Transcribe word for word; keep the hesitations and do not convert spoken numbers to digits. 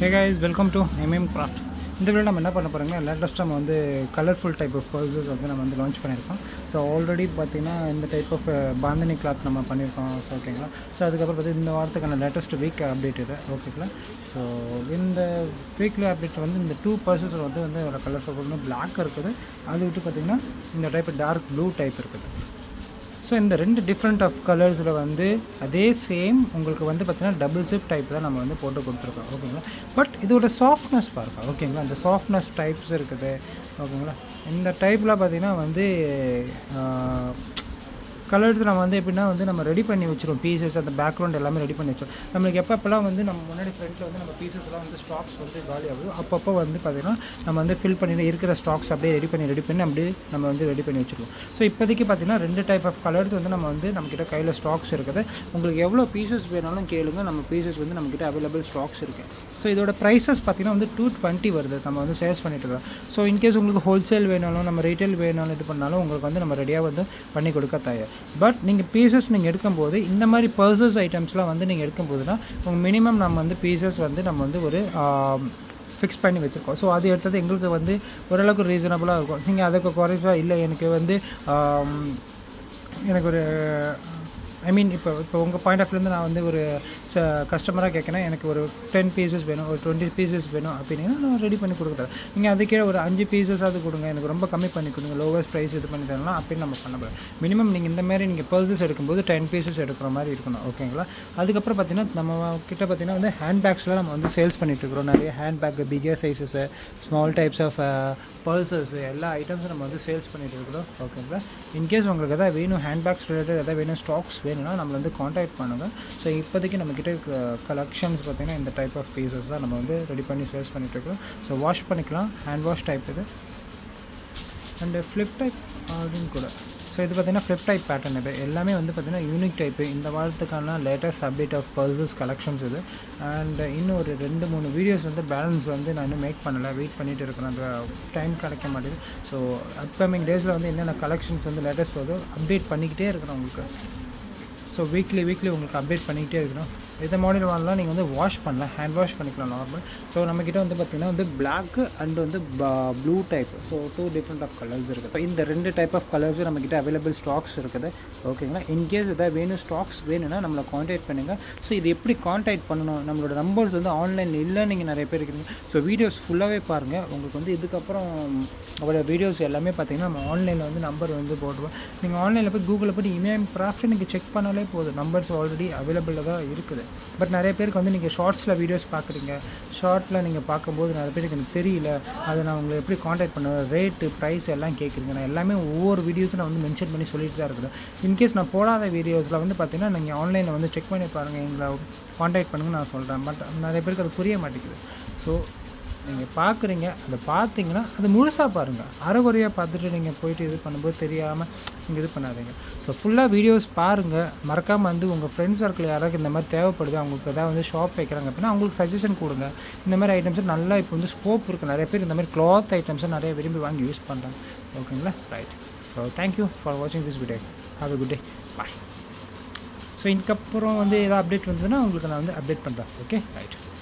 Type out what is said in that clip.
Hey guys, welcome to IMAYAMCRAFTS. இந்த video நம்ம என்ன பண்ண போறோம்னா லேட்டஸ்ட் நம்ம வந்து கலர்ஃபுல் டைப் ஆஃப் பர்சஸ் வந்து நம்ம வந்து லான்ச் பண்ணியிருக்கோம். ஸோ ஆல்ரெடி பார்த்தீங்கன்னா இந்த டைப் ஆஃப் பாந்தனி கிளாத் நம்ம பண்ணியிருக்கோம். ஸோ ஓகேங்களா. ஸோ அதுக்கப்புறம் பார்த்து இந்த வாரத்துக்கான லேட்டஸ்ட் வீக் அப்டேட் இது ஓகேங்களா. ஸோ இந்த வீக்லி அப்டேட் வந்து இந்த டூ பர்சஸ் வந்து வந்து ஒரு கலர்ஃபுல் ஒன்று பிளாக் இருக்குது, அது விட்டு பார்த்திங்கன்னா இந்த டைப் டார்க் ப்ளூ டைப் இருக்குது. ஸோ இந்த ரெண்டு டிஃப்ரெண்ட் ஆஃப் கலர்ஸில் வந்து அதே சேம் உங்களுக்கு வந்து பார்த்திங்கன்னா டபுள் சிப் டைப் தான் நம்ம வந்து போட்டு கொடுத்துருக்கோம் ஓகேங்களா. பட் இதோட சாஃப்ட்னஸ் பாருங்கள் ஓகேங்களா. அந்த சாஃப்ட்னஸ் டைப்ஸ் இருக்குது ஓகேங்களா. இந்த டைப்பில் பார்த்திங்கன்னா வந்து கலர்ஸ் நம்ம வந்து எப்படின்னா வந்து நம்ம ரெடி பண்ணி வச்சிருவோம். பீசஸ் அந்த பேக்ரவுண்ட் எல்லாமே ரெடி பண்ணி வச்சிருவோம். நம்மளுக்கு எப்பப்பெல்லாம் வந்து நம்ம முன்னாடி ஃப்ரண்ட்டில் வந்து நம்ம பீசஸ்லாம் வந்து ஸ்டாக்ஸ் வந்து காலி ஆகுது, அப்பப்போ வந்து பார்த்திங்கன்னா நம்ம வந்து ஃபில் பண்ணி இருக்கிற ஸ்டாக்ஸ் அப்படியே ரெடி பண்ணி ரெடி பண்ணி அப்படியே நம்ம வந்து ரெடி பண்ணி வச்சுருவோம். ஸோ இப்போதைக்கு பார்த்திங்கன்னா ரெண்டு டைப் ஆஃப் கலர்ஸ் வந்து நம்ம வந்து நம்மக்கிட்ட கையில் ஸ்டாக்ஸ் இருக்குது. உங்களுக்கு எவ்வளோ பீசஸ் வேணாலும் கேளுங்க, நம்ம பீசஸ் வந்து நம்மக்கிட்ட அவைலபிள் ஸ்டாக்ஸ் இருக்குது. ஸோ இதோட ப்ரைஸஸ் பார்த்திங்கன்னா வந்து டூ டுவெண்ட்டி வருது, நம்ம வந்து சேல்ஸ் பண்ணிட்டு இருக்கோம். ஸோ இன்கேஸ் உங்களுக்கு ஹோல்சேல் வேணாலும் நம்ம ரீட்டைல் வேணாலும் இது பண்ணாலும் உங்களுக்கு வந்து நம்ம ரெடியாக வந்து பண்ணி கொடுக்க தயார். பட் நீங்கள் பீசஸ் நீங்கள் எடுக்கும்போது இந்த மாதிரி பர்சஸ் ஐட்டம்ஸ்லாம் வந்து நீங்கள் எடுக்கும்போதுனா உங்கள் மினிமம் நம்ம வந்து பீசஸ் வந்து நம்ம வந்து ஒரு ஃபிக்ஸ் பண்ணி வச்சுருக்கோம். ஸோ அது எடுத்தது எங்களுக்கு வந்து ஓரளவுக்கு ரீசனபுளாக இருக்கும். நீங்கள் அதுக்கு குறைச்சா இல்லை எனக்கு வந்து எனக்கு ஒரு ஐ மீன் இப்போ இப்போ உங்கள் பாயிண்ட் ஆஃப் வியூலேருந்து நான் வந்து ஒரு ச கஸ்டமராக கேட்குறேன், எனக்கு ஒரு டென் பீசஸ் வேணும், ஒரு டுவெண்ட்டி பீசஸ் வேணும் அப்படின்னா நான் ரெடி பண்ணி கொடுக்குறேன். நீங்கள் அதுக்கே ஒரு அஞ்சு பீசஸாவது கொடுங்க, எனக்கு ரொம்ப கம்மி பண்ணி கொடுங்க, லோவஸ்ட் ப்ரைஸ் இது பண்ணி தரலாம் அப்படின்னு நம்ம பண்ண போகிறோம். மினிமம் நீங்கள் இந்த மாதிரி நீங்கள் பர்சஸ் எடுக்கும்போது டென் பீசஸ் எடுக்கிற மாதிரி இருக்கணும் ஓகேங்களா. அதுக்கப்புறம் பார்த்திங்கன்னா நம்ம கிட்ட பார்த்திங்கன்னா வந்து ஹேண்ட் பேக்ஸ்லாம் நம்ம வந்து சேல்ஸ் பண்ணிகிட்ருக்குறோம். நிறைய hand bag, bigger sizes, small types of purses எல்லா ஐட்டம்ஸும் நம்ம வந்து சேல்ஸ் பண்ணிகிட்டு இருக்கிறோம் ஓகேங்களா. இன்கேஸ் உங்களுக்கு எதாவது வேணும், ஹேண்ட் பேக்ஸ் ரிலேட்டட் எதாவது வேணும், ஸ்டாக்ஸ் வேணும்னா நம்மளை வந்து காண்டாக்ட் பண்ணுங்கள். ஸோ இப்போதைக்கு நம்மக்கிட்ட கலெக்ஷன்ஸ் பார்த்திங்கன்னா இந்த டைப் ஆஃப் பீசஸ் தான் நம்ம வந்து ரெடி பண்ணி சேல்ஸ் பண்ணிகிட்ருக்கோம். ஸோ வாஷ் பண்ணிக்கலாம், ஹேண்ட் வாஷ் டைப் இது அண்டு ஃப்ளிப் டைப் அப்படின்னு கூட. ஸோ இது பார்த்திங்கன்னா ஃப்ளிப் டைப் பேட்டர்ன். இது எல்லாமே வந்து பார்த்திங்கன்னா யூனிக் டைப்பு. இந்த வாரத்துக்கான latest update of purses collections இது. அண்ட் இன்னும் ஒரு ரெண்டு மூணு வீடியோஸ் வந்து பேலன்ஸ் வந்து நான் இன்னும் மேக் பண்ணலை, வெயிட் பண்ணிகிட்டு இருக்கிறேன், அந்த டைம் கிடைக்க மாட்டேங்குது. ஸோ அப்கமிங் டேஸில் வந்து என்னென்ன கலெக்ஷன்ஸ் வந்து லேட்டஸ்ட் வருதோ அப்டேட் பண்ணிக்கிட்டே இருக்கிறோம் உங்களுக்கு. ஸோ வீக்லி வீக்லி உங்களுக்கு அப்டேட் பண்ணிக்கிட்டே இருக்கணும். இந்த மாடல் வாங்கலாம், நீங்கள் வந்து வாஷ் பண்ணலாம், ஹேண்ட் வாஷ் பண்ணிக்கலாம் நார்மல். ஸோ நம்மக்கிட்ட வந்து பார்த்திங்கன்னா வந்து பிளாக்கு அண்ட் வந்து blue type, so two different of colours இருக்குது. ஸோ இந்த ரெண்டு டைப் ஆஃப் கலர்ஸும் நம்மக்கிட்ட அவைலபிள் ஸ்டாக்ஸ் இருக்குது ஓகேங்களா. இன்கேஸ் எதாவது வேணும், ஸ்டாக்ஸ் வேணும்னா நம்மளை காண்டாக்ட் பண்ணுங்கள். ஸோ இது எப்படி காண்டாக்ட் பண்ணணும், நம்மளோட நம்பர்ஸ் வந்து ஆன்லைனில் இல்லை, நீங்கள் நிறைய பேர் இருக்கிறீங்க. ஸோ வீடியோஸ் ஃபுல்லாகவே பாருங்கள், உங்களுக்கு வந்து இதுக்கப்புறம் அவரோட வீடியோஸ் எல்லாமே பார்த்திங்கன்னா நம்ம ஆன்லைனில் வந்து நம்பர் வந்து போடுவோம். நீங்கள் ஆன்லைனில் போய் கூகுளில் போய் இமேயம் கிராஃப்ட் நீங்கள் செக் பண்ணாலே போதும், நம்பர்ஸ் ஆல்ரெடி அவைலபிளாக தான் இருக்குது. பட் நிறைய பேருக்கு வந்து நீங்கள் ஷார்ட்ஸில் வீடியோஸ் பார்க்குறீங்க, ஷார்ட்டில் நீங்கள் பார்க்கும்போது நிறைய பேருக்கு எனக்கு தெரியல, அதை நான் உங்களை எப்படி காண்டாக்ட் பண்ணுவேன், ரேட்டு ப்ரைஸ் எல்லாம் கேட்குறீங்க. நான் எல்லாமே ஒவ்வொரு வீடியோஸும் நான் வந்து மென்ஷன் பண்ணி சொல்லிட்டு தான் இருக்கிறேன். இன்கேஸ் நான் போடாத வீடியோஸில் வந்து பார்த்திங்கன்னா நீங்கள் ஆன்லைனில் வந்து செக் பண்ணி பாருங்கள், எங்களை காண்டாக்ட் பண்ணுங்கன்னு நான் சொல்கிறேன். பட் நிறைய பேருக்கு அது புரிய மாட்டேங்குது. ஸோ நீங்கள் பார்க்குறீங்க, அதை பார்த்தீங்கன்னா அது முழுசாக பாருங்கள். அரைகுறையாக பார்த்துட்டு நீங்கள் போயிட்டு இது பண்ணும்போது தெரியாமல் நீங்கள் இது பண்ணாதீங்க. ஸோ ஃபுல்லாக வீடியோஸ் பாருங்கள். மறக்காமல் வந்து உங்கள் ஃப்ரெண்ட்ஸ் சர்க்கிள் யாராவது இந்த மாதிரி தேவைப்படுது, அவங்களுக்கு எதாவது வந்து ஷாப் வைக்கிறாங்க அப்படின்னா அவங்களுக்கு சஜஷன் கொடுங்க. இந்த மாதிரி ஐட்டம்ஸு நல்லா இப்போ வந்து ஸ்கோப் இருக்குது. நிறைய பேர் இந்த மாதிரி கிளாத் ஐட்டம்ஸை நிறைய விரும்பி வாங்கி யூஸ் பண்ணுறாங்க ஓகேங்களா. ரைட். ஸோ தேங்க்யூ ஃபார் வாட்சிங் this video. Have a good day. Bye. So இதுக்கப்புறம் வந்து ஏதாவது அப்டேட் வந்ததுன்னா உங்களுக்கு நான் வந்து அப்டேட் பண்ணுறேன். Okay right.